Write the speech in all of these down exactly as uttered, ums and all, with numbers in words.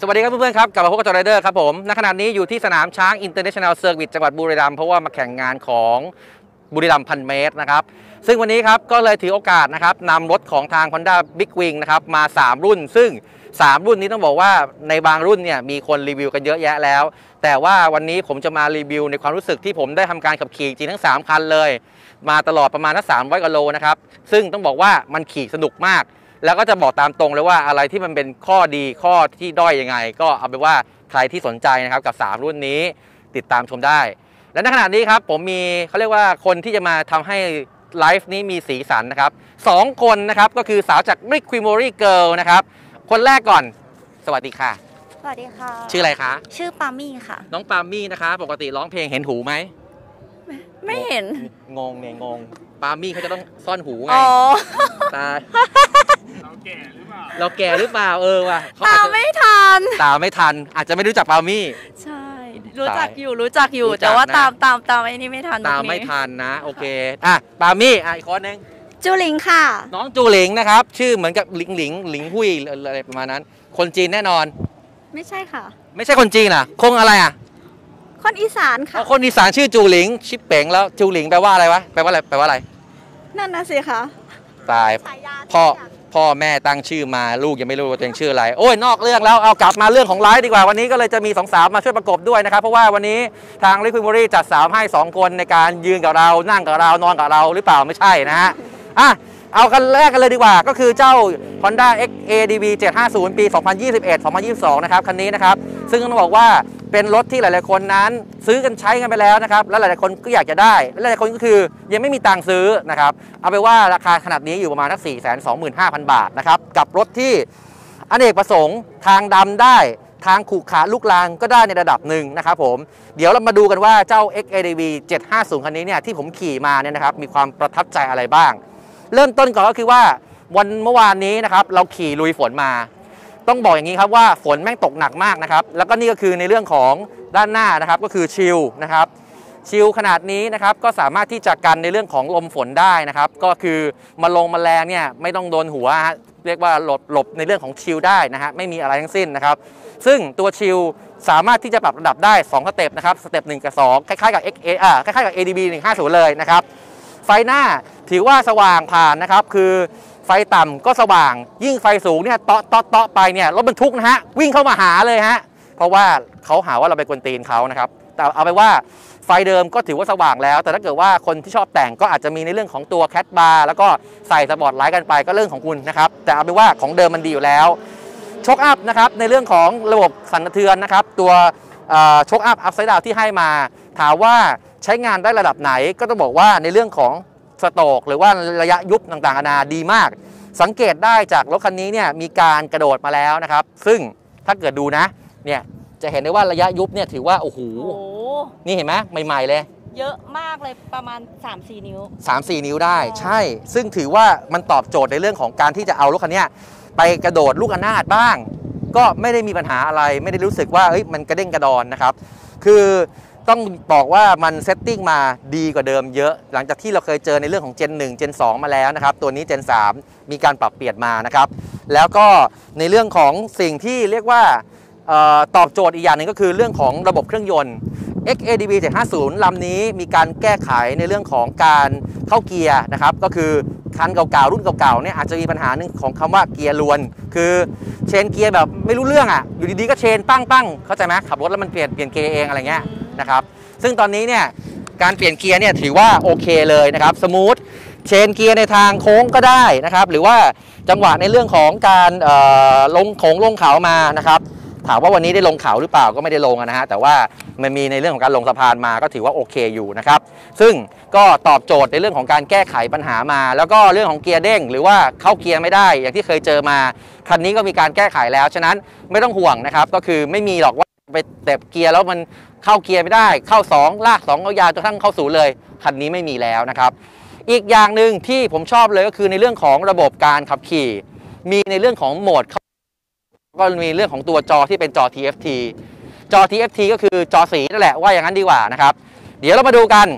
วัสดีครับเพื่อนๆครับกลับมาพบกับจอร์ไรเดอร์ครับผมณขณะนี้อยู่ที่สนามช้าง International Circuit จังหวัดบุรีรัมย์เพราะว่ามาแข่งงานของบุรีรัมย์พันเมตรนะครับซึ่งวันนี้ครับก็เลยถือโอกาสนะครับนำรถของทาง Honda Big Wing นะครับมาสามรุ่นซึ่งสามรุ่นนี้ต้องบอกว่าในบางรุ่นเนี่ยมีคนรีวิวกันเยอะแยะแล้วแต่ว่าวันนี้ผมจะมารีวิวในความรู้สึกที่ผมได้ทำการขับขี่จริงทั้งสามคันเลยมาตลอดประมาณนักสามร้อยกิโลนะครับซึ่งต้องบอกว่ามันขี่สนุกมากแล้วก็จะบอกตามตรงเลยว่าอะไรที่มันเป็นข้อดีข้อที่ด้อยยังไงก็เอาเป็นว่าใครที่สนใจนะครับกับสามรุ่นนี้ติดตามชมได้และในขณะนี้ครับผมมีเขาเรียกว่าคนที่จะมาทำให้ไลฟ์นี้มีสีสันนะครับสองคนนะครับก็คือสาวจาก Rick Creamery Girl นะครับคนแรกก่อนสวัสดีค่ะสวัสดีค่ะชื่ออะไรคะชื่อปามี่ค่ะน้องปามี่นะคะปกติร้องเพลงเห็นหูไหมไม่เห็นงงเนี่ยงงปามี่เขาจะต้องซ่อนหูไงตาเราแก่หรือเปล่าเราแก่หรือเปล่าเออว่ะตาไม่ทันตาไม่ทันอาจจะไม่รู้จักปามี่ใช่รู้จักอยู่รู้จักอยู่แต่ว่าตามตามตามไอ้นี่ไม่ทันตามไม่ทันนะโอเคอ่ะปามี่อ่ะอีกคนนึงจูหลิงค่ะน้องจูหลิงนะครับชื่อเหมือนกับหลิงหลิงหลิงหุยอะไรประมาณนั้นคนจีนแน่นอนไม่ใช่ค่ะไม่ใช่คนจีนอ่ะคงอะไรอ่ะคนอีสานค่ะคนอีสานชื่อจูหลิงชิปเป๋งแล้วจูหลิงแปลว่าอะไรวะแปลว่าอะไรแปลว่าอะไรนั่นนะสิคะตายพ่อพ่อแม่ตั้งชื่อมาลูกยังไม่รู้ว่าตัวเองชื่ออะไรโอ้ยนอกเรื่องแล้วเอากลับมาเรื่องของไลฟ์ดีกว่าวันนี้ก็เลยจะมีสองสาวมาช่วยประกบด้วยนะครับเพราะว่าวันนี้ทาง Rick Creamery จัดสาวให้สองคนในการยืนกับเรานั่งกับเรานอนกับเราหรือเปล่าไม่ใช่นะฮะอ่ะเอากันแรกกันเลยดีกว่าก็คือเจ้า Honda เอ็กซ์ เอ ดี วี เจ็ดห้าศูนย์ ปี สองพันยี่สิบเอ็ด สองพันยี่สิบสอง นะครับคันนี้นะครับซึ่งต้องบอกว่าเป็นรถที่หลายๆคนนั้นซื้อกันใช้กันไปแล้วนะครับและหลายๆคนก็อยากจะได้และหลายๆคนก็คือยังไม่มีตังค์ซื้อนะครับเอาไปว่าราคาขนาดนี้อยู่ประมาณสัก สี่แสนสองหมื่นห้าพัน บาทนะครับกับรถที่อเนกประสงค์ทางดำได้ทางขรุขระลูกรังก็ได้ในระดับหนึ่งนะครับผมเดี๋ยวเรามาดูกันว่าเจ้า เอ็กซ์ เอ ดี วี เจ็ดห้าศูนย์ คันนี้เนี่ยที่ผมขี่มาเนี่ยนะครับมีความประทับใจอะไรบ้างเริ่มต้นก่อนก็คือว่าวันเมื่อวานนี้นะครับเราขี่ลุยฝนมาต้องบอกอย่างนี้ครับว่าฝนแม่งตกหนักมากนะครับแล้วก็นี่ก็คือในเรื่องของด้านหน้านะครับก็คือชิลนะครับชิลขนาดนี้นะครับก็สามารถที่จะกันในเรื่องของลมฝนได้นะครับก็คือมาลงมาแรงเนี่ยไม่ต้องโดนหัวเรียกว่าหลบหลบในเรื่องของชิลได้นะฮะไม่มีอะไรทั้งสิ้นนะครับซึ่งตัวชิลสามารถที่จะปรับระดับได้สองสเต็ปนะครับสเต็ปหนึ่งกับสองคล้ายๆกับ เอ็กซ์ เอ อ่าคล้ายๆกับ เอ ดี บี หนึ่งห้าศูนย์เลยนะครับไฟหน้าถือว่าสว่างผ่านนะครับคือไฟต่ำก็สว่างยิ่งไฟสูงเนี่ยเตาะเตาะเตาะไปเนี่ยรถบรรทุกนะฮะวิ่งเข้ามาหาเลยฮะเพราะว่าเขาหาว่าเราไปกวนตีนเขานะครับแต่เอาไปว่าไฟเดิมก็ถือว่าสว่างแล้วแต่ถ้าเกิดว่าคนที่ชอบแต่งก็อาจจะมีในเรื่องของตัวแคทบาร์แล้วก็ใส่สปอตไลท์กันไปก็เรื่องของคุณนะครับแต่เอาไปว่าของเดิมมันดีอยู่แล้วช็อคอัพนะครับในเรื่องของระบบสั่นสะเทือนนะครับตัวช็อคอัพอัพไซด์ดาวที่ให้มาถามว่าใช้งานได้ระดับไหนก็ต้องบอกว่าในเรื่องของสโตรกหรือว่าระยะยุบต่างๆนานาดีมากสังเกตได้จากรถคันนี้เนี่ยมีการกระโดดมาแล้วนะครับซึ่งถ้าเกิดดูนะเนี่ยจะเห็นได้ว่าระยะยุบเนี่ยถือว่าโอ้โหนี่เห็นไหมใหม่ๆเลยเยอะมากเลยประมาณ สามสี่ นิ้วสามสี่ นิ้วได้ใช่ซึ่งถือว่ามันตอบโจทย์ในเรื่องของการที่จะเอารถคันนี้ไปกระโดดลูกอนาถบ้างก็ไม่ได้มีปัญหาอะไรไม่ได้รู้สึกว่าเฮ้ยมันกระเด้งกระดอนนะครับคือต้องบอกว่ามันเซตติ้งมาดีกว่าเดิมเยอะหลังจากที่เราเคยเจอในเรื่องของ Gen หนึ่ง Gen สอง มาแล้วนะครับตัวนี้ Gen สาม มีการปรับเปลี่ยนมานะครับแล้วก็ในเรื่องของสิ่งที่เรียกว่าตอบโจทย์อีกอย่างหนึ่งก็คือเรื่องของระบบเครื่องยนต์ เอ็กซ์ เอ ดี วี เจ็ดห้าศูนย์ ลำนี้มีการแก้ไขในเรื่องของการเข้าเกียร์นะครับก็คือคันเก่าๆรุ่นเก่าๆเนี่ยอาจจะมีปัญหาหนึ่งของคำว่าเกียร์ลวนคือเชนเกียร์แบบไม่รู้เรื่องอ่ะอยู่ดีๆก็เชนปั้งปั้งเข้าใจไหมขับรถแล้วมันเปลี่ยนเปลี่ยนเกียร์เองอะไรเงี้ยนะครับซึ่งตอนนี้เนี่ยการเปลี่ยนเกียร์เนี่ยถือว่าโอเคเลยนะครับสมูทเชนเกียร์ในทางโค้งก็ได้นะครับหรือว่าจังหวะในเรื่องของการลงโค้งลงเขามานะครับถามว่าวันนี้ได้ลงเขาหรือเปล่าก็ไม่ได้ลงนะฮะแต่ว่ามันมีในเรื่องของการลงสะพานมาก็ถือว่าโอเคอยู่นะครับซึ่งก็ตอบโจทย์ในเรื่องของการแก้ไขปัญหามาแล้วก็เรื่องของเกียร์เด้งหรือว่าเข้าเกียร์ไม่ได้อย่างที่เคยเจอมาคันนี้ก็มีการแก้ไขแล้วฉะนั้นไม่ต้องห่วงนะครับก็คือไม่มีหรอกว่าไปเตะเกียร์แล้วมันเข้าเกียร์ไม่ได้เข้าสองลากสองเอายาวจนกระทั่งเข้าศูนย์เลยคันนี้ไม่มีแล้วนะครับอีกอย่างหนึ่งที่ผมชอบเลยก็คือในเรื่องของระบบการขับขี่มีในเรื่องของโหมดก็มีเรื่องของตัวจอที่เป็นจอ ที เอฟ ที จอ ที เอฟ ที ก็คือจอสีนั่นแหละว่าอย่างนั้นดีกว่านะครับเดี๋ยวเรามาดูกัน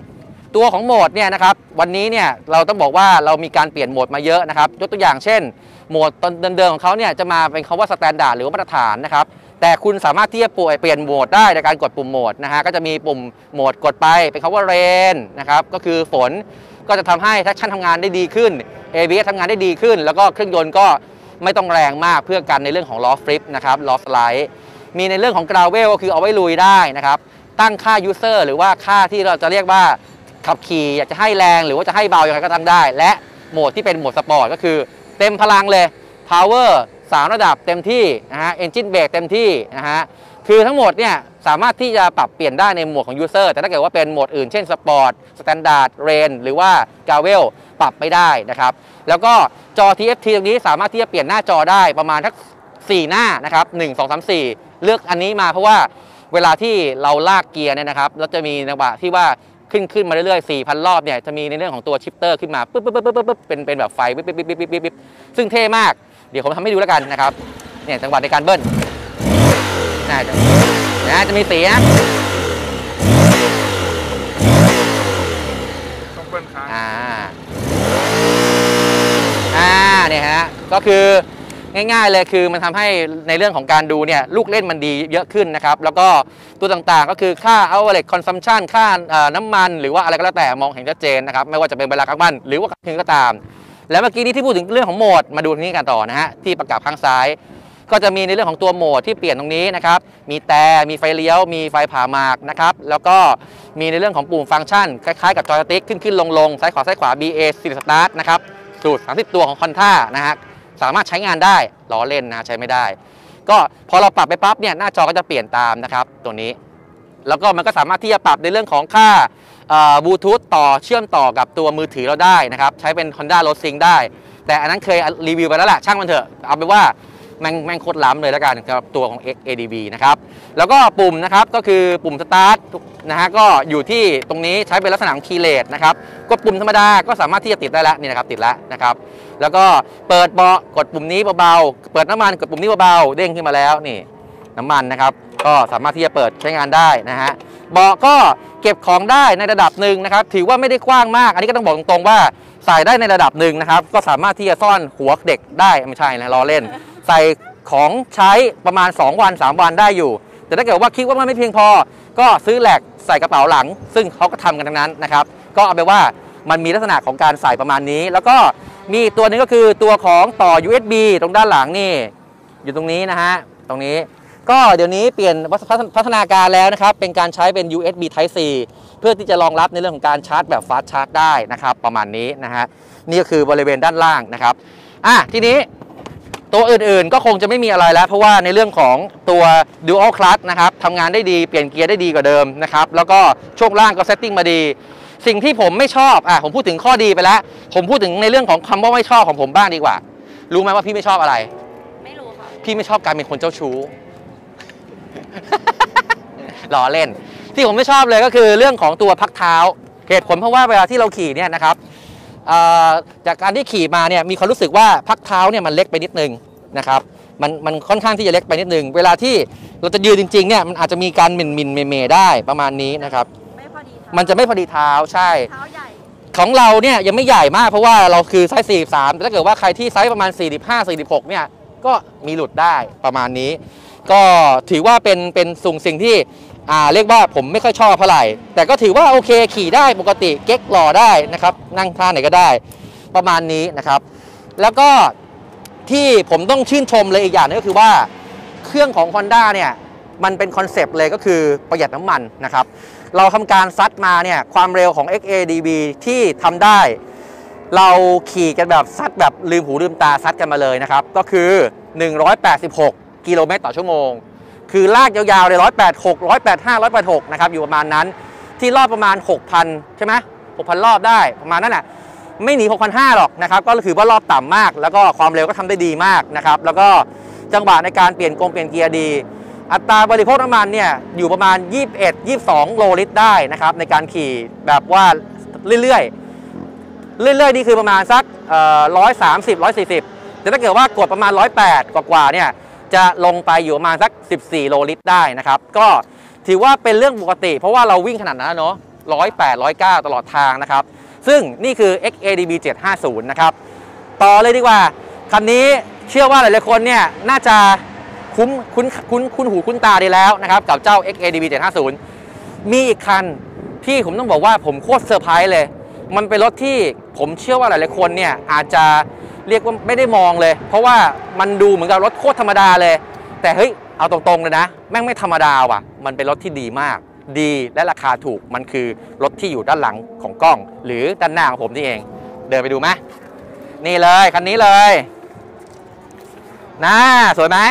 ตัวของโหมดเนี่ยนะครับวันนี้เนี่ยเราต้องบอกว่าเรามีการเปลี่ยนโหมดมาเยอะนะครับยกตัวอย่างเช่นโหมดตอนเดิมๆของเขาเนี่ยจะมาเป็นคำว่าสแตนดาร์ดหรือว่ามาตรฐานนะครับแต่คุณสามารถที่จะเปลี่ยนโหมดได้ในการกดปุ่มโหมดนะฮะก็จะมีปุ่มโหมดกดไปเป็นคำว่าเรนนะครับก็คือฝนก็จะทำให้แท็กชั่นทำงานได้ดีขึ้น เอ บี เอส ทำงานได้ดีขึ้นแล้วก็เครื่องยนต์ก็ไม่ต้องแรงมากเพื่อกันในเรื่องของล้อฟลิปนะครับล้อสไลด์มีในเรื่องของกราวเวลก็คือเอาไว้ลุยได้นะครับตั้งค่า user หรือว่าค่าที่เราจะเรียกว่าขับขี่อยากจะให้แรงหรือว่าจะให้เบาอย่างไรก็ตั้งได้และโหมดที่เป็นโหมดสปอร์ตก็คือเต็มพลังเลย power สามระดับเต็มที่นะฮะ engine brake เต็มที่นะฮะคือทั้งหมดเนี่ยสามารถที่จะปรับเปลี่ยนได้ในโหมดของ user แต่ถ้าเกิดว่าเป็นโหมดอื่นเช่น sport standard range หรือว่า gravel ปรับไม่ได้นะครับแล้วก็จอ ที เอฟ ที ตรงนี้สามารถที่จะเปลี่ยนหน้าจอได้ประมาณทักสี่หน้านะครับหนึ่ง สอง สาม สี่เลือกอันนี้มาเพราะว่าเวลาที่เราลากเกียร์เนี่ยนะครับแล้วจะมีจังหวะที่ว่าขึ้นขึ้นมาเรื่อยๆ สี่พัน รอบเนี่ยจะมีในเรื่องของตัวชิปเตอร์ขึ้นมาปึ๊บปึ๊บปึ๊บปึ๊บเป็นเป็นแบบไฟปิ๊บปิ๊บปิ๊บปิ๊บปิ๊บปิ๊บซึ่งเท่มากเดี๋ยวผมทำให้ดูแล้วกันนะครับเนี่ยจังหวะในการเบิ้ลน่าจะนะจะมีสีนะต้องเบิ้ลค้างอ่าอ่าเนี่ยฮะก็คือง่ายๆเลยคือมันทำให้ในเรื่องของการดูเนี่ยลูกเล่นมันดีเยอะขึ้นนะครับแล้วก็ตัวต่างๆก็คือค่า outlet consumption ค่าน้ำมันหรือว่าอะไรก็แล้วแต่มองเห็นชัดเจนนะครับไม่ว่าจะเป็นเวลาคาร์บอนหรือว่าคืนก็ตามแล้วเมื่อกี้นี้ที่พูดถึงเรื่องของโหมดมาดูนี้กันต่อนะฮะที่ประกับข้างซ้ายก็จะมีในเรื่องของตัวโหมดที่เปลี่ยนตรงนี้นะครับมีแต่มีไฟเลี้ยวมีไฟผ่าหมากนะครับแล้วก็มีในเรื่องของปุ่มฟังก์ชันคล้ายๆกับจอยสติ๊กขึ้นขึ้นลงลงซ้ายขวาซ้ายขวา บี เอ City Start นะครับสูตรสามสิบตัวของ Honda นะฮะสามารถใช้งานได้ล้อเล่นนะใช้ไม่ได้ก็พอเราปรับไปปั๊บเนี่ยหน้าจอก็จะเปลี่ยนตามนะครับตัวนี้แล้วก็มันก็สามารถที่จะปรับในเรื่องของค่าบลูทูธต่อเชื่อมต่อกับตัวมือถือเราได้นะครับใช้เป็น Honda Road Sync ได้แต่อันนั้นเคยรีวิวไปแล้วแหละช่างมันเถอะเอาไปว่าแม่งแม่งโคตรล้ำเลยแล้วกันกับตัวของ เอ็กซ์ เอ ดี บี นะครับแล้วก็ปุ่มนะครับก็คือปุ่มสตาร์ทนะฮะก็อยู่ที่ตรงนี้ใช้เป็นลักษณะของคีย์เลสนะครับกดปุ่มธรรมดาก็สามารถที่จะติดได้แล้วนี่นะครับติดแล้วนะครับแล้วก็เปิดเบาะกดปุ่มนี้เบาๆเปิดน้ำมันกดปุ่มนี้เบาๆเด้งขึ้นมาแล้วนี่น้ำมันนะครับก็สามารถที่จะเปิดใช้งานได้นะฮะเบาะก็เก็บของได้ในระดับหนึ่งนะครับถือว่าไม่ได้กว้างมากอันนี้ก็ต้องบอกตรงๆว่าใส่ได้ในระดับหนึ่งนะครับก็สามารถที่จะซ่อนหัวเด็กได้ไม่ใช่นะล้อเล่นใส่ของใช้ประมาณสองวันสามวันได้อยู่แต่ถ้าเกิดว่าคิดว่ามันไม่เพียงพอก็ซื้อแหลกใส่กระเป๋าหลังซึ่งเขาก็ทำกันทั้งนั้นนะครับก็เอาไปว่ามันมีลักษณะของการใส่ประมาณนี้แล้วก็มีตัวนึงก็คือตัวของต่อ ยู เอส บี ตรงด้านหลังนี่อยู่ตรงนี้นะฮะตรงนี้ก็เดี๋ยวนี้เปลี่ยนพัฒนาการแล้วนะครับเป็นการใช้เป็น ยู เอส บี Type C เพื่อที่จะรองรับในเรื่องของการชาร์จแบบฟาสต์ชาร์จได้นะครับประมาณนี้นะฮะนี่ก็คือบริเวณด้านล่างนะครับอ่ะทีนี้ตัวอื่นๆก็คงจะไม่มีอะไรแล้วเพราะว่าในเรื่องของตัว Dual Clutch นะครับทำงานได้ดีเปลี่ยนเกียร์ได้ดีกว่าเดิมนะครับแล้วก็ช่วงล่างก็เซตติ้งมาดีสิ่งที่ผมไม่ชอบอ่ะผมพูดถึงข้อดีไปแล้วผมพูดถึงในเรื่องของคำว่าไม่ชอบของผมบ้างดีกว่ารู้ไหมว่าพี่ไม่ชอบอะไรไม่รู้ค่ะพี่ไม่ชอบการเป็นคนเจ้าชู้ ล้อเล่นที่ผมไม่ชอบเลยก็คือเรื่องของตัวพักเท้าเหตุผลเพราะว่าเวลาที่เราขี่เนี่ยนะครับจากการที่ขี่มาเนี่ยมีความรู้สึกว่าพักเท้าเนี่ยมันเล็กไปนิดนึงนะครับมันมันค่อนข้างที่จะเล็กไปนิดนึงเวลาที่เราจะยืนจริงๆเนี่ยมันอาจจะมีการหมิ่นมินเมเมได้ประมาณนี้นะครับมันจะไม่พอดีเท้าใช่ของเราเนี่ยยังไม่ใหญ่มากเพราะว่าเราคือไซส์สี่สิบสามแต่ถ้าเกิดว่าใครที่ไซส์ประมาณสี่สิบห้า สี่สิบหกเนี่ยก็มีหลุดได้ประมาณนี้ก็ถือว่าเป็นเป็นสุ่งสิ่งที่อ่าเรียกว่าผมไม่ค่อยชอบเท่าไหร่แต่ก็ถือว่าโอเคขี่ได้ปกติเก๊กหล่อได้นะครับนั่งท่าไหนก็ได้ประมาณนี้นะครับแล้วก็ที่ผมต้องชื่นชมเลยอีกอย่างนึงก็คือว่าเครื่องของ Honda เนี่ยมันเป็นคอนเซปต์เลยก็คือประหยัดน้ำมันนะครับเราทำการซัดมาเนี่ยความเร็วของ เอ็กซ์ เอ ดี บี ที่ทำได้เราขี่กันแบบซัดแบบลืมหูลืมตาซัดกันมาเลยนะครับก็คือหนึ่งร้อยแปดสิบหกกิโลเมตรต่อชั่วโมงคือลากยาวๆเลยหนึ่งร้อยแปดสิบหก หนึ่งร้อยแปดสิบห้า หนึ่งร้อยแปดสิบหกนะครับอยู่ประมาณนั้นที่รอบประมาณ หกพัน ใช่ไหม หกพัน รอบได้ประมาณนั้นแหละไม่หนี หกพันห้าร้อย หรอกนะครับก็ถือว่ารอบต่ำมากแล้วก็ความเร็วก็ทำได้ดีมากนะครับแล้วก็จังหวะในการเปลี่ยนกงเปลี่ยนเกียร์ดีอัตราบริโภคน้ำมันเนี่ยอยู่ประมาณยี่สิบเอ็ด ยี่สิบสองโลลิตรได้นะครับในการขี่แบบว่าเรื่อยๆเรื่อยๆนี่คือประมาณสักหนึ่งร้อยสามสิบ หนึ่งร้อยสี่สิบแต่ถ้าเกิดว่ากดประมาณหนึ่งร้อยแปดกว่าๆเนี่ยจะลงไปอยู่ประมาณสักสิบสี่โลลิตรได้นะครับก็ถือว่าเป็นเรื่องปกติเพราะว่าเราวิ่งขนาดนั้นเนาะหนึ่งร้อยแปด หนึ่งร้อยเก้าตลอดทางนะครับซึ่งนี่คือ เอ็กซ์ เอ ดี บี เจ็ดห้าศูนย์นะครับต่อเลยดีกว่าคันนี้เชื่อว่าหลายๆคนเนี่ยน่าจะคุ้นคุ้นคุ้นคุ้นหูคุ้นตาดีแล้วนะครับกับเจ้า เอ็กซ์ เอ ดี บี เจ็ดห้าศูนย์มีอีกคันที่ผมต้องบอกว่าผมโคตรเซอร์ไพรส์เลยมันเป็นรถที่ผมเชื่อว่าหลายๆคนเนี่ยอาจจะเรียกว่าไม่ได้มองเลยเพราะว่ามันดูเหมือนกับรถโคตรธรรมดาเลยแต่เฮ้ยเอาตรงๆเลยนะแม่งไม่ธรรมดาว่ะมันเป็นรถที่ดีมากดีและราคาถูกมันคือรถที่อยู่ด้านหลังของกล้องหรือด้านหน้าของผมนี่เองเดินไปดูไหมนี่เลยคันนี้เลยน่าสวยไหม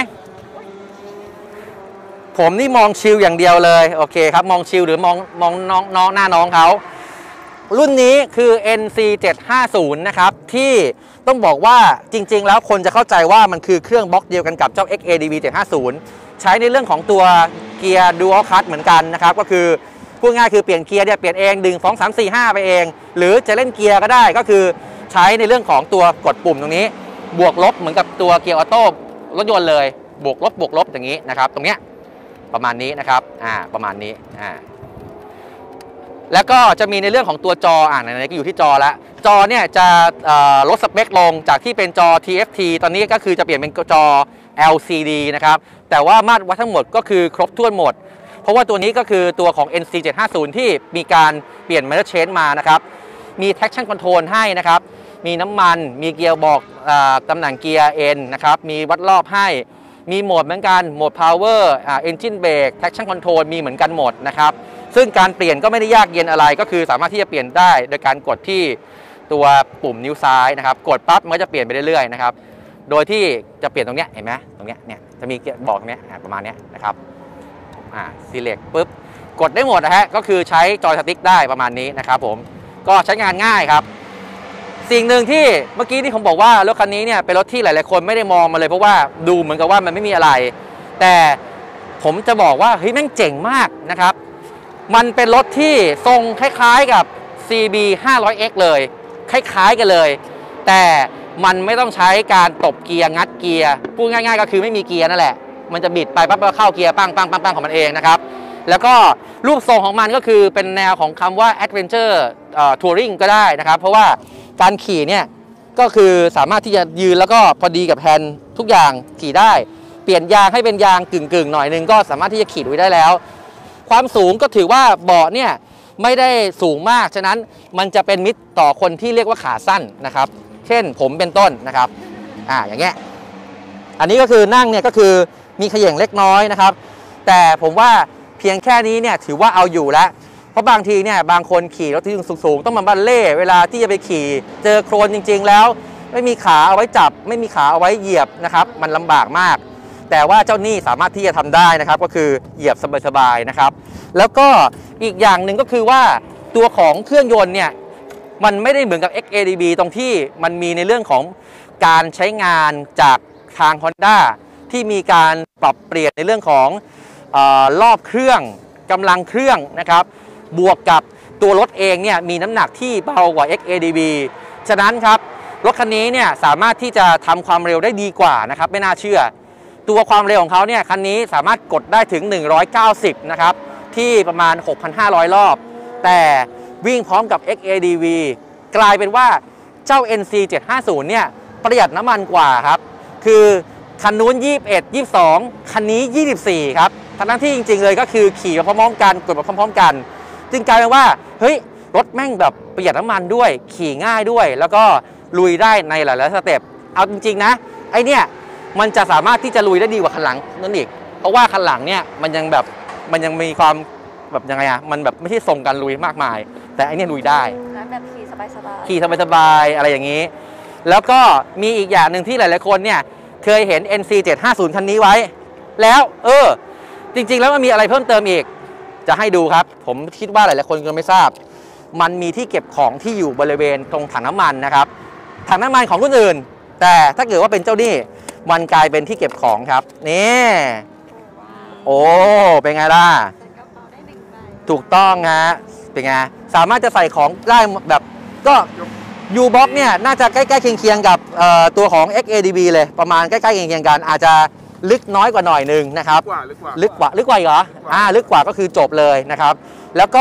ผมนี่มองชิลอย่างเดียวเลยโอเคครับมองชิลหรือมองมองน้องน้องหน้าน้องเขารุ่นนี้คือ เอ็น ซี เจ็ดห้าศูนย์ นะครับที่ต้องบอกว่าจริงๆแล้วคนจะเข้าใจว่ามันคือเครื่องบล็อกเดียวกันกับเจ้า เอ็กซ์ เอ ดี บี เจ็ดห้าศูนย์ ใช้ในเรื่องของตัวเกียร์ Dual Clutch เหมือนกันนะครับก็คือพูดง่ายคือเปลี่ยนเกียร์เนี่ยเปลี่ยนเองดึงสอง สาม สี่ ห้าไปเองหรือจะเล่นเกียร์ก็ได้ก็คือใช้ในเรื่องของตัวกดปุ่มตรงนี้บวกลบเหมือนกับตัวเกียร์ออโต้รถยนต์เลยบวกลบบวกลบอย่างนี้นะครับตรงเนี้ยประมาณนี้นะครับอ่าประมาณนี้อ่าแล้วก็จะมีในเรื่องของตัวจออ่าไหนๆก็อยู่ที่จอแล้วจอเนี่ยจะลดสเปคลงจากที่เป็นจอ ที เอฟ ที ตอนนี้ก็คือจะเปลี่ยนเป็นจอ แอล ซี ดี นะครับแต่ว่ามาตรวัดทั้งหมดก็คือครบถ้วนหมดเพราะว่าตัวนี้ก็คือตัวของ เอ็น ซี เจ็ดห้าศูนย์ ที่มีการเปลี่ยน Master Change มานะครับมี Traction Control ให้นะครับมีน้ำมันมีเกียร์บอกตำแหน่งเกียร์ N นะครับมีวัดรอบให้มีโหมดเหมือนกันโหมด Power อ่า Engine Brake Traction Control มีเหมือนกันหมดนะครับซึ่งการเปลี่ยนก็ไม่ได้ยากเย็นอะไรก็คือสามารถที่จะเปลี่ยนได้โดยการกดที่ตัวปุ่มนิ้วซ้ายนะครับกดปั๊บมันก็จะเปลี่ยนไปเรื่อยๆนะครับโดยที่จะเปลี่ยนตรงเนี้ยเห็นไหมตรงเนี้ยเนี่ยจะมีบอกตรงเนี้ยประมาณเนี้ยนะครับอ่า select ปุ๊บกดได้หมดนะฮะก็คือใช้จอยสติ๊กได้ประมาณนี้นะครับผมก็ใช้งานง่ายครับสิ่งหนึ่งที่เมื่อกี้ที่ผมบอกว่ารถคันนี้เนี่ยเป็นรถที่หลายๆคนไม่ได้มองมาเลยเพราะว่าดูเหมือนกับว่ามันไม่มีอะไรแต่ผมจะบอกว่าเฮ้ยแม่งเจ๋งมากนะครับมันเป็นรถที่ทรงคล้ายๆกับ ซี บี ห้าร้อยเอ็กซ์ เลยคล้ายๆกันเลยแต่มันไม่ต้องใช้การตบเกียร์งัดเกียร์พูดง่ายๆก็คือไม่มีเกียร์นั่นแหละมันจะบิดไปปั๊บแล้วเข้าเกียร์ปั้งปั้งปั้งปั้งของมันเองนะครับแล้วก็รูปทรงของมันก็คือเป็นแนวของคำว่า Adventure Touring ก็ได้นะครับเพราะว่าการขี่เนี่ยก็คือสามารถที่จะยืนแล้วก็พอดีกับแฮนด์ทุกอย่างขี่ได้เปลี่ยนยางให้เป็นยางกึ่งๆหน่อยนึงก็สามารถที่จะขี่ไว้ได้แล้วความสูงก็ถือว่าเบาะเนี่ยไม่ได้สูงมากฉะนั้นมันจะเป็นมิตรต่อคนที่เรียกว่าขาสั้นนะครับเช่นผมเป็นต้นนะครับอ่าอย่างเงี้ยอันนี้ก็คือนั่งเนี่ยก็คือมีเขย่งเล็กน้อยนะครับแต่ผมว่าเพียงแค่นี้เนี่ยถือว่าเอาอยู่แล้วเพราะบางทีเนี่ยบางคนขี่รถที่สูงๆต้องมาบัลเล่เวลาที่จะไปขี่เจอโคลนจริงๆแล้วไม่มีขาเอาไว้จับไม่มีขาเอาไว้เหยียบนะครับมันลำบากมากแต่ว่าเจ้านี่สามารถที่จะทำได้นะครับก็คือเหยียบสบายๆนะครับแล้วก็อีกอย่างหนึ่งก็คือว่าตัวของเครื่องยนต์เนี่ยมันไม่ได้เหมือนกับ เอ็กซ์ เอ ดี บี ตรงที่มันมีในเรื่องของการใช้งานจากทาง Honda ที่มีการปรับเปลี่ยนในเรื่องของเอ่อรอบเครื่องกำลังเครื่องนะครับบวกกับตัวรถเองเนี่ยมีน้ำหนักที่เบากว่า เอ็กซ์ เอ ดี บี ฉะนั้นครับรถคันนี้เนี่ยสามารถที่จะทำความเร็วได้ดีกว่านะครับไม่น่าเชื่อตัวความเร็วของเขาเนี่ยคันนี้สามารถกดได้ถึงหนึ่งร้อยเก้าสิบนะครับที่ประมาณ หกพันห้าร้อย รอบแต่วิ่งพร้อมกับ เอ็กซ์ เอ ดี บี กลายเป็นว่าเจ้า เอ็น ซี เจ็ดห้าศูนย์ เนี่ยประหยัดน้ำมันกว่าครับคือคันนู้นยี่สิบเอ็ด ยี่สิบสองคันนี้ยี่สิบสี่ครับทั้งที่จริงๆเลยก็คือขี่มาพร้อมๆกันกดมาพร้อมๆกันจึงกลายเป็นว่าเฮ้ยรถแม่งแบบประหยัดน้ำมันด้วยขี่ง่ายด้วยแล้วก็ลุยได้ในหลายๆสเต็ปเอาจริงๆนะไอเนี่ยมันจะสามารถที่จะลุยได้ดีกว่าคันหลังนั่นอีกเพราะว่าคันหลังเนี่ยมันยังแบบมันยังมีความแบบยังไงอะมันแบบไม่ใช่ทรงการลุยมากมายแต่ไอเนี่ยลุยได้แบบขี่สบายๆขี่สบายๆอะไรอย่างนี้แล้วก็มีอีกอย่างหนึ่งที่หลายๆคนเนี่ยเคยเห็น เอ็น ซี เจ็ดห้าศูนย์ คันนี้ไว้แล้วเออจริงๆแล้วมันมีอะไรเพิ่มเติมอีกจะให้ดูครับผมคิดว่าหลายๆคนก็ไม่ทราบมันมีที่เก็บของที่อยู่บริเวณตรงถังน้ำมันนะครับถังน้ำมันของคนอื่นแต่ถ้าเกิดว่าเป็นเจ้านี่มันกลายเป็นที่เก็บของครับนี่โอ้เป็นไงล่ะถูกต้องฮะเป็นไงสามารถจะใส่ของได้แบบก็U-Box เนี่ยน่าจะใกล้ๆเคียงๆกับตัวของ เอ็กซ์ เอ ดี บี เลยประมาณใกล้ๆเคียงๆกันอาจจะลึกน้อยกว่าหน่อยนึงนะครับลึกกว่าลึกกว่าเหรออ่าลึกกว่าก็คือจบเลยนะครับแล้วก็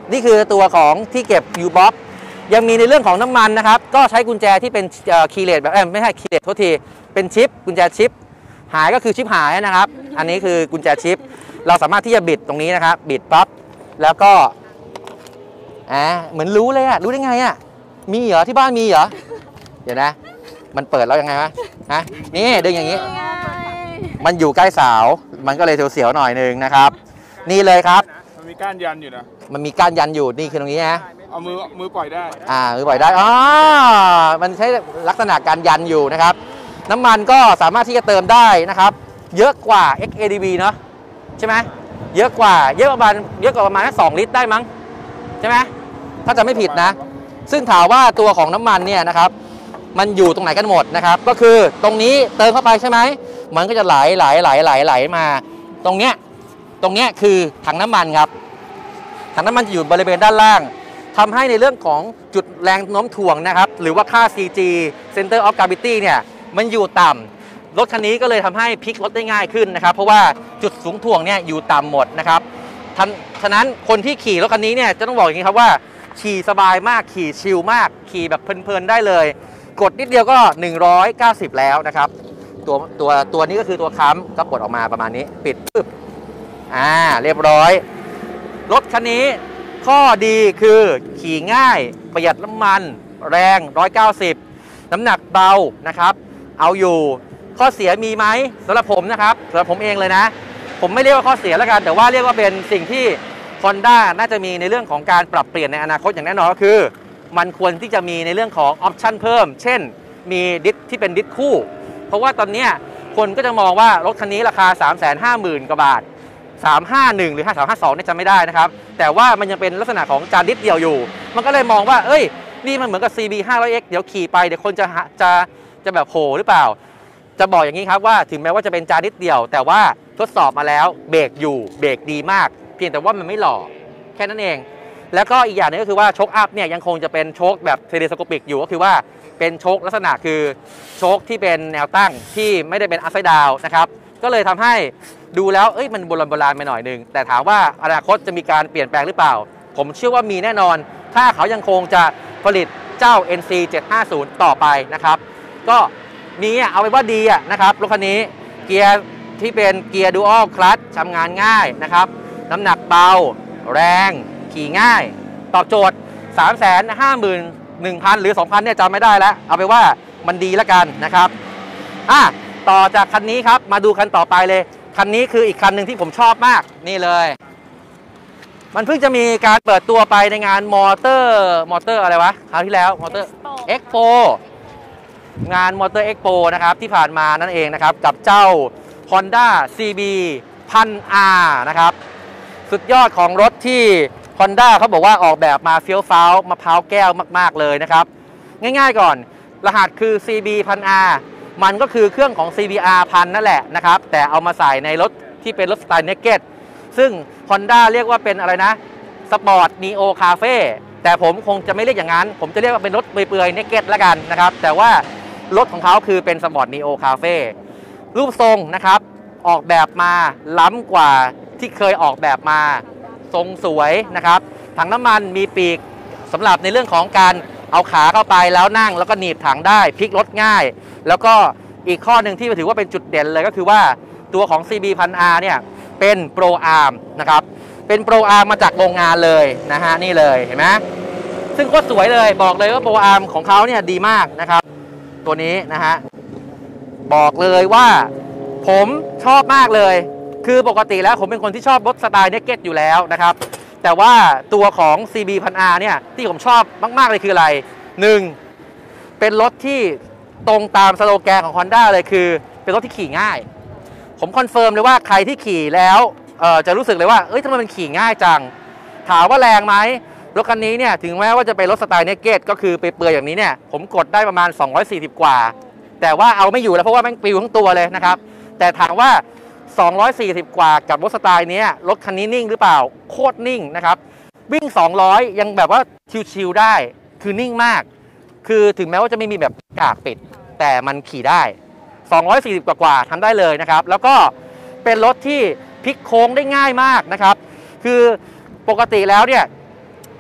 นี่คือตัวของที่เก็บ U-Box ยังมีในเรื่องของน้ำมันนะครับก็ใช้กุญแจที่เป็นคีย์เลสแบบไม่ใช่คีย์เลสโทษทีเป็นชิปกุญแจชิปหายก็คือชิปหายนะครับอันนี้คือกุญแจชิปเราสามารถที่จะบิดตรงนี้นะครับบิดปั๊บแล้วก็อ่าเหมือนรู้เลยอะรู้ได้ไงอะมีเหรอที่บ้านมีเหรอเดี๋ยวนะมันเปิดแล้วยังไงวะฮะนี่ดึงอย่างนี้มันอยู่ใกล้เสามันก็เลยเสียวๆหน่อยนึงนะครับนี่เลยครับมันมีก้านยันอยู่นะมันมีก้านยันอยู่นี่คือตรงนี้นะเอามือมือปล่อยได้อ่ามือปล่อยได้อ๋อมันใช้ลักษณะการยันอยู่นะครับน้ำมันก็สามารถที่จะเติมได้นะครับเยอะกว่า เอ็กซ์ เอ ดี บี เนาะใช่ไหมเยอะกว่าเยอะประมาณเยอะกว่าประมาณสองลิตรได้มั้งใช่ไหมถ้าจะไม่ผิดนะซึ่งถามว่าตัวของน้ำมันเนี่ยนะครับมันอยู่ตรงไหนกันหมดนะครับก็คือตรงนี้เติมเข้าไปใช่ไหมมันก็จะไหลไหลไหลไหลไหลมาตรงเนี้ยตรงเนี้ยคือถังน้ำมันครับถังน้ำมันจะอยู่บริเวณด้านล่างทำให้ในเรื่องของจุดแรงโน้มถ่วงนะครับหรือว่าค่า ซี จี Center of Gravity เนี่ยมันอยู่ต่ำรถคันนี้ก็เลยทำให้พลิกรถได้ง่ายขึ้นนะครับเพราะว่าจุดสูงถ่วงเนี่ยอยู่ต่ำหมดนะครับฉะนั้นคนที่ขี่รถคันนี้เนี่ยจะต้องบอกอย่างนี้ครับว่าขี่สบายมากขี่ชิลมากขี่แบบเพลินๆได้เลยกดนิดเดียวก็หนึ่งร้อยเก้าสิบแล้วนะครับตัวตัวตัวนี้ก็คือตัวค้ำก็กดออกมาประมาณนี้ปิดปึ๊บอ่าเรียบร้อยรถคันนี้ข้อดีคือขี่ง่ายประหยัดน้ำมันแรงหนึ่งร้อยเก้าสิบน้ำหนักเบานะครับเอาอยู่ข้อเสียมีไหมสำหรับผมนะครับสำหรับผมเองเลยนะผมไม่เรียกว่าข้อเสียแล้วกันแต่ว่าเรียกว่าเป็นสิ่งที่ Honda น่าจะมีในเรื่องของการปรับเปลี่ยนในอนาคตอย่างแน่นอนก็คือมันควรที่จะมีในเรื่องของออปชั่นเพิ่มเช่นมีดิสที่เป็นดิสคู่เพราะว่าตอนนี้คนก็จะมองว่ารถคันนี้ราคา สามแสนห้าหมื่น กว่าบาทสามห้าหนึ่งหรือห้าสามห้าสองเนี่ยจำไม่ได้นะครับแต่ว่ามันยังเป็นลักษณะของจานดิสเดียวอยู่มันก็เลยมองว่าเอ้ยนี่มันเหมือนกับ ซี บี ห้าร้อยเอ็กซ์ เดี๋ยวขี่ไปเดี๋ยวคนจะจะจะแบบโหหรือเปล่าจะบอกอย่างนี้ครับว่าถึงแม้ว่าจะเป็นจานดิสเดียวแต่ว่าทดสอบมาแล้วเบรกอยู่เบรกดีมากเพียงแต่ว่ามันไม่หล่อแค่นั้นเองแล้วก็อีกอย่างนึงก็คือว่าโชคอัพเนี่ยยังคงจะเป็นโชคแบบเทเลสโคปิกอยู่ก็คือว่าเป็นโชคลักษณะคือโชคที่เป็นแนวตั้งที่ไม่ได้เป็นอัพไซด์ดาวน์นะครับก็เลยทำให้ดูแล้วเอ้ยมันโบราณโบราณไปหน่อยนึงแต่ถามว่าอนาคตจะมีการเปลี่ยนแปลงหรือเปล่าผมเชื่อว่ามีแน่นอนถ้าเขายังคงจะผลิตเจ้า เอ็น ซี เจ็ดห้าศูนย์ ต่อไปนะครับก็มีเอาไว้ว่าดีอ่ะนะครับรถคันนี้เกียร์ที่เป็นเกียร์ดูอัลคลัตช์ทำงานง่ายนะครับน้ำหนักเบาแรงขี่ง่ายตอบโจทย์ สามแสนห้าหมื่นหนึ่งพัน หรือ สองพัน เนี่ยจำไม่ได้แล้วเอาไปว่ามันดีแล้วกันนะครับอ่ะต่อจากคันนี้ครับมาดูคันต่อไปเลยคันนี้คืออีกคันหนึ่งที่ผมชอบมากนี่เลยมันเพิ่งจะมีการเปิดตัวไปในงานมอเตอร์มอเตอร์อะไรวะคราวที่แล้วมอเตอร์ Expo งานมอเตอร์ Expo นะครับที่ผ่านมานั่นเองนะครับกับเจ้า Honda ซี บี หนึ่งพัน อาร์ นะครับสุดยอดของรถที่ Honda เขาบอกว่าออกแบบมาเฟี้ยวฟ้าวมะพร้าวแก้วมากๆเลยนะครับง่ายๆก่อนรหัสคือ ซี บี หนึ่งพัน อาร์ มันก็คือเครื่องของ ซี บี อาร์ หนึ่งพัน นั่นแหละนะครับแต่เอามาใส่ในรถที่เป็นรถสไตล์เนกเก็ตซึ่ง Honda เรียกว่าเป็นอะไรนะสปอร์ตนีโอคาเฟ่แต่ผมคงจะไม่เรียกอย่างนั้นผมจะเรียกว่าเป็นรถเปื่อยๆเนกเก็ตละกันนะครับแต่ว่ารถของเขาคือเป็นสปอร์ตนีโอคาเฟ่รูปทรงนะครับออกแบบมาล้ำกว่าที่เคยออกแบบมาทรงสวยนะครับถังน้ำมันมีปีกสำหรับในเรื่องของการเอาขาเข้าไปแล้วนั่งแล้วก็หนีบถังได้พลิกรถง่ายแล้วก็อีกข้อหนึ่งที่ถือว่าเป็นจุดเด่นเลยก็คือว่าตัวของ ซี บี หนึ่งพัน อาร์ เนี่ยเป็นโปรอาร์มนะครับเป็นโปรอาร์มมาจากโรงงานเลยนะฮะนี่เลยเห็นไหมซึ่งโคตรสวยเลยบอกเลยว่าโปรอาร์มของเขาเนี่ยดีมากนะครับตัวนี้นะฮะบอกเลยว่าผมชอบมากเลยคือปกติแล้วผมเป็นคนที่ชอบรถสไตล์เนกเก็ตอยู่แล้วนะครับแต่ว่าตัวของ ซี บี หนึ่งพัน อาร์ เนี่ยที่ผมชอบมากๆเลยคืออะไรหนึ่งเป็นรถที่ตรงตามสโลแกนของ Honda เลยคือเป็นรถที่ขี่ง่ายผมคอนเฟิร์มเลยว่าใครที่ขี่แล้วเอ่อจะรู้สึกเลยว่าเอ้ยทำไมมันขี่ง่ายจังถามว่าแรงไหมรถคันนี้เนี่ยถึงแม้ว่าจะเป็นรถสไตล์เนกเก็ตก็คือไปเปลือยอย่างนี้เนี่ยผมกดได้ประมาณสองร้อยสี่สิบกว่าแต่ว่าเอาไม่อยู่แล้วเพราะว่าแม่งปลิวทั้งตัวเลยนะครับแต่ถามว่าสองร้อยสี่สิบกว่ากับรถสไตล์นี้รถคันนี้นิ่งหรือเปล่าโคตรนิ่งนะครับวิ่งสองร้อยยังแบบว่าชิวๆได้คือนิ่งมากคือถึงแม้ว่าจะไม่มีแบบกากปิดแต่มันขี่ได้สองร้อยสี่สิบกว่าๆทำได้เลยนะครับแล้วก็เป็นรถที่พลิกโค้งได้ง่ายมากนะครับคือปกติแล้วเนี่ย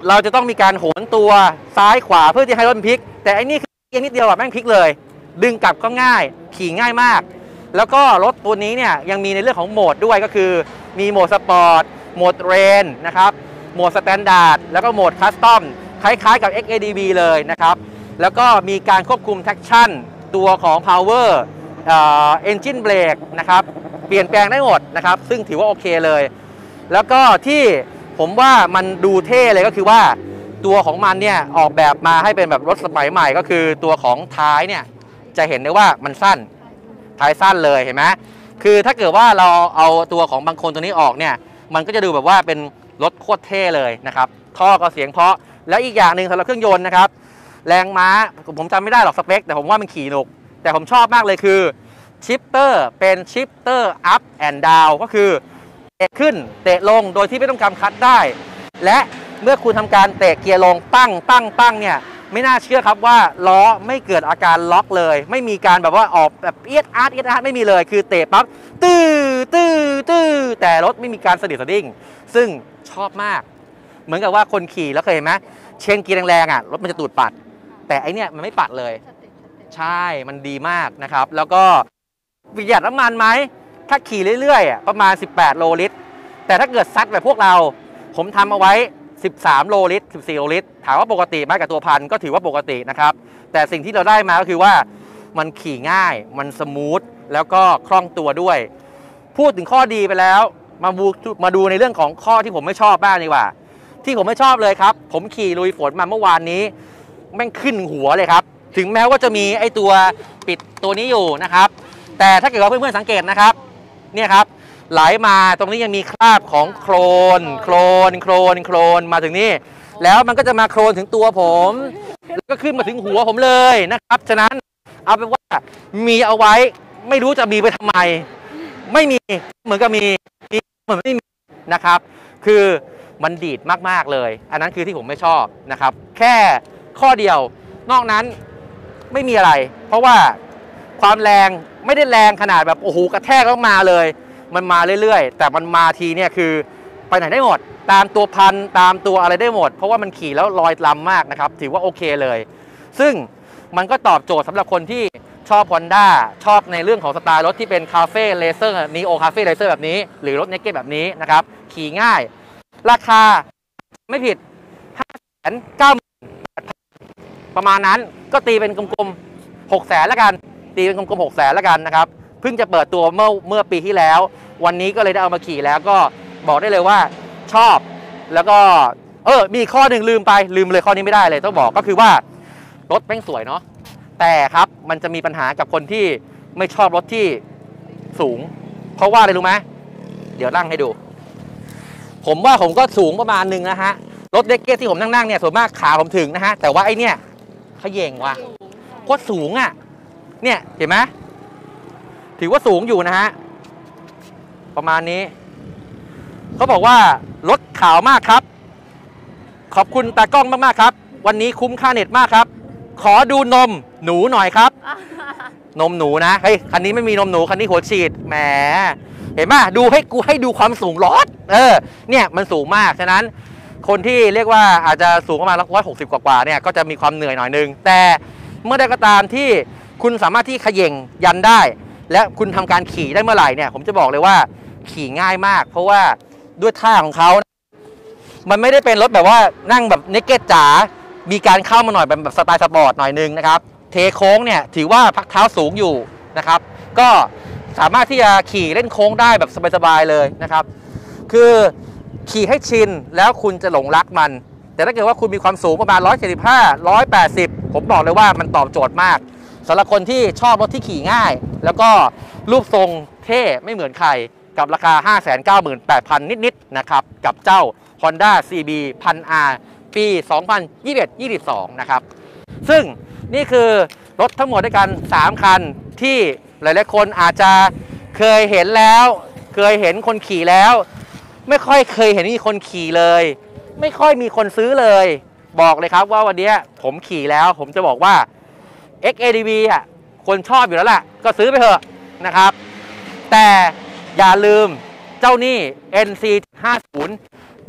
เราจะต้องมีการโหนตัวซ้ายขวาเพื่อที่ให้รถมันพลิกแต่อันนี้คือเอียงนิดเดียวอะแม่งพลิกเลยดึงกลับก็ง่ายขี่ง่ายมากแล้วก็รถตัวนี้เนี่ยยังมีในเรื่องของโหมดด้วยก็คือมีโหมดสปอร์ตโหมดเรนนะครับโหมดสแตนดาร์ดแล้วก็โหมดคัสตอมคล้ายๆกับ เอ็กซ์ เอ ดี บี เลยนะครับแล้วก็มีการควบคุมแท็กชั่นตัวของ Power เอ่อ Engine Brake นะครับเปลี่ยนแปลงได้หมดนะครับซึ่งถือว่าโอเคเลยแล้วก็ที่ผมว่ามันดูเท่เลยก็คือว่าตัวของมันเนี่ยออกแบบมาให้เป็นแบบรถสมัยใหม่ก็คือตัวของท้ายเนี่ยจะเห็นได้ว่ามันสั้นท้ายสั้นเลยเห็นไหมคือถ้าเกิดว่าเราเอาตัวของบางคนตัวนี้ออกเนี่ยมันก็จะดูแบบว่าเป็นรถโคตรเท่เลยนะครับท่อก็เสียงเพราะแล้วอีกอย่างหนึ่งสำหรับเครื่องยนต์นะครับแรงม้าผมจำไม่ได้หรอกสเปคแต่ผมว่ามันขี่หนุกแต่ผมชอบมากเลยคือชิปเตอร์เป็นชิปเตอร์อัพแอนด์ดาวก็คือเตะขึ้นเตะลงโดยที่ไม่ต้องกำคัดได้และเมื่อคุณทำการเตะเกียร์ลงตั้งตั้งตั้งเนี่ยไม่น่าเชื่อครับว่าล้อไม่เกิดอาการล็อกเลยไม่มีการแบบว่าออกแบบเอียดอาร์ตเอียดอาร์ตไม่มีเลยคือเตะปั๊บตื้อตื้อตื้อแต่รถไม่มีการสะดิดสะดิ้งซึ่งชอบมากเหมือนกับว่าคนขี่แล้วเคยเห็นไหมเชนเกียร์แรงๆอ่ะรถมันจะตูดปัดแต่ไอเนี้ยมันไม่ปัดเลยใช่มันดีมากนะครับแล้วก็ประหยัดน้ำมันไหมถ้าขี่เรื่อยๆอ่ะประมาณสิบแปดโลลิตรแต่ถ้าเกิดซัดแบบพวกเราผมทำเอาไว้สิบสามโลลิตรสิบสี่โลลิตรถามว่าปกติไหมกับตัวพันก็ถือว่าปกตินะครับแต่สิ่งที่เราได้มาก็คือว่ามันขี่ง่ายมันสมูทแล้วก็คล่องตัวด้วยพูดถึงข้อดีไปแล้วมาดูมาดูในเรื่องของข้อที่ผมไม่ชอบบ้างดีกว่าที่ผมไม่ชอบเลยครับผมขี่ลุยฝนมาเมื่อวานนี้แม่งขึ้นหัวเลยครับถึงแม้ว่าจะมีไอตัวปิดตัวนี้อยู่นะครับแต่ถ้าเกิดว่าเพื่อนๆสังเกตนะครับเนี่ยครับไหลมาตรงนี้ยังมีคราบของโคลนโคลนโคลนโคลนมาถึงนี่แล้วมันก็จะมาโคลนถึงตัวผมแล้วก็ขึ้นมาถึงหัวผมเลยนะครับฉะนั้นเอาเป็นว่ามีเอาไว้ไม่รู้จะมีไปทำไมไม่มีเหมือนกับมีเหมือนไม่มีนะครับคือมันดีดมากๆเลยอันนั้นคือที่ผมไม่ชอบนะครับแค่ข้อเดียวนอกนั้นไม่มีอะไรเพราะว่าความแรงไม่ได้แรงขนาดแบบโอ้โหกระแทกแล้วมาเลยมันมาเรื่อยๆแต่มันมาทีเนี่ยคือไปไหนได้หมดตามตัวพันตามตัวอะไรได้หมดเพราะว่ามันขี่แล้วลอยลำมากนะครับถือว่าโอเคเลยซึ่งมันก็ตอบโจทย์สำหรับคนที่ชอบ Honda ชอบในเรื่องของสไตล์รถที่เป็นคาเฟ่เลเซอร์นีโอคาเฟ่เลเซอร์แบบนี้หรือรถเนกเก็ตแบบนี้นะครับขี่ง่ายราคาไม่ผิด ห้าแสนเก้าหมื่นแปดพัน ประมาณนั้นก็ตีเป็นกลมๆหกแสนแล้วกันตีเป็นกลมๆหกแสนแล้วกันนะครับเพิ่งจะเปิดตัวเมื่อเมื่อปีที่แล้ววันนี้ก็เลยได้เอามาขี่แล้วก็บอกได้เลยว่าชอบแล้วก็เออมีข้อหนึ่งลืมไปลืมเลยข้อนี้ไม่ได้เลยต้องบอกก็คือว่ารถแม่งสวยเนาะแต่ครับมันจะมีปัญหากับคนที่ไม่ชอบรถที่สูงเพราะว่าอะไรรู้ไหมเดี๋ยวนั่งให้ดูผมว่าผมก็สูงประมาณหนึ่งนะฮะรถเด็กเก็ตที่ผมนั่งๆเนี่ยส่วนมากขาผมถึงนะฮะแต่ว่าไอเนี่ยขย่งว่ะโคตรสูงอ่ะเนี่ยเห็นไหมถือว่าสูงอยู่นะฮะประมาณนี้เขาบอกว่ารถขาวมากครับขอบคุณตากล้องมากๆครับวันนี้คุ้มค่าเน็ตมากครับขอดูนมหนูหน่อยครับ นมหนูนะเฮ้ยคันนี้ไม่มีนมหนูคันนี้หัวฉีดแหมเห็นไหมดูให้กูให้ดูความสูงรถเออเนี่ยมันสูงมากฉะนั้นคนที่เรียกว่าอาจจะสูงประมาณร้อยหกสิบกว่าๆเนี่ยก็จะมีความเหนื่อยหน่อยนึงแต่เมื่อใดก็ตามที่คุณสามารถที่เขย่งยันได้และคุณทำการขี่ได้เมื่อไหร่เนี่ยผมจะบอกเลยว่าขี่ง่ายมากเพราะว่าด้วยท่าของเขามันไม่ได้เป็นรถแบบว่านั่งแบบเนกเก็ตจ๋ามีการเข้ามาหน่อยแบบสไตล์สปอร์ตหน่อยนึงนะครับเทโค้งเนี่ยถือว่าพักเท้าสูงอยู่นะครับก็สามารถที่จะขี่เล่นโค้งได้แบบสบายๆเลยนะครับคือขี่ให้ชินแล้วคุณจะหลงรักมันแต่ถ้าเกิดว่าคุณมีความสูงประมาณหนึ่งร้อยเจ็ดสิบห้า หนึ่งร้อยแปดสิบผมบอกเลยว่ามันตอบโจทย์มากสำหรับคนที่ชอบรถที่ขี่ง่ายแล้วก็รูปทรงเท่ไม่เหมือนใครกับราคา ห้าแสนเก้าหมื่นแปดพัน นิดๆนะครับกับเจ้า Honda ซี บี พัน อาร์ ปี สองพันยี่สิบเอ็ด ยี่สิบสอง นะครับซึ่งนี่คือรถทั้งหมดด้วยกันสามคันที่หลายๆคนอาจจะเคยเห็นแล้วเคยเห็นคนขี่แล้วไม่ค่อยเคยเห็นมีคนขี่เลยไม่ค่อยมีคนซื้อเลยบอกเลยครับว่าวันนี้ผมขี่แล้วผมจะบอกว่า เอ็กซ์ เอ ดี บี อ่ะคนชอบอยู่แล้วล่ะก็ซื้อไปเถอะนะครับแต่อย่าลืมเจ้านี่ เอ็น ซี ห้าสิบ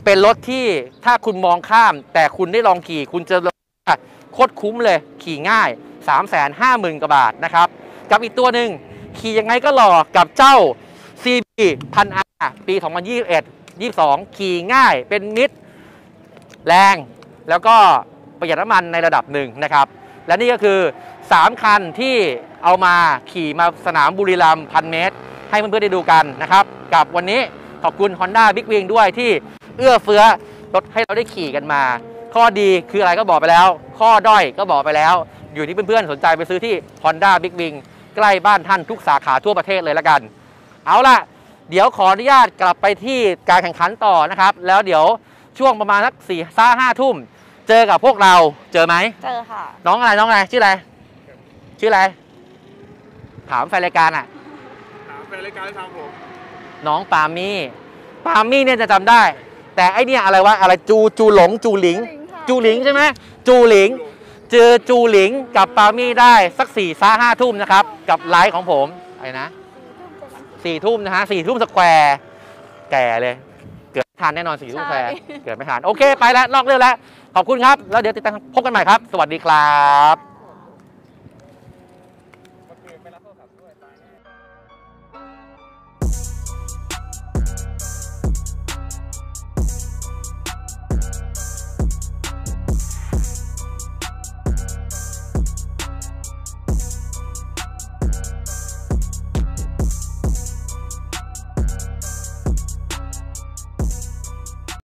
เป็นรถที่ถ้าคุณมองข้ามแต่คุณได้ลองขี่คุณจะโคตรคุ้มเลยขี่ง่าย สามแสนห้าหมื่น กว่าบาทนะครับกับอีกตัวหนึ่งขี่ยังไงก็หล่อกับเจ้า ซี บี หนึ่งพัน อาร์ ปี สองพันยี่สิบเอ็ด ยี่สิบสอง ขี่ง่ายเป็นมิตรแรงแล้วก็ประหยัดน้ำมันในระดับหนึ่งนะครับและนี่ก็คือสามคันที่เอามาขี่มาสนามบุรีรัมย์พันเมตรให้เพื่อนๆได้ดูกันนะครับกับวันนี้ขอบคุณ Honda Big Wing ด้วยที่เอื้อเฟื้อรถให้เราได้ขี่กันมาข้อดีคืออะไรก็บอกไปแล้วข้อด้อยก็บอกไปแล้วอยู่ที่เพื่อนๆสนใจไปซื้อที่ Honda Big Wing ใกล้บ้านท่านทุกสาขาทั่วประเทศเลยละกันเอาล่ะเดี๋ยวขออนุญาตกลับไปที่การแข่งขันต่อนะครับแล้วเดี๋ยวช่วงประมาณสักสี่ซ่าห้าทุ่มเจอกับพวกเราเจอไหมเจอค่ะน้องอะไรน้องอะไรชื่ออะไรชื่ออะไรถามแฟนรายการอ่ะถามแฟนรายการทางผมน้องปามี่ปามี่เนี่ยจะจำได้แต่ไอเนี่ยอะไรวะอะไรจูจูหลงจูหลิงจูหลิงใช่ไหมจูหลิงเจอจูหลิงกับปามี่ได้สักสี่ซ่าห้าทุ่มนะครับกับไลฟ์ของผมอะไรนะสี่ทุ่มนะฮะสี่ทุ่มสแควร์แก่เลยเกิดไม่ทันแน่นอนสี่ทุ่มสแควร์เกิดไม่ทันโอเคไปแล้วนอกเรื่องแล้วขอบคุณครับแล้วเดี๋ยวติดตามพบกันใหม่ครับสวัสดีครับ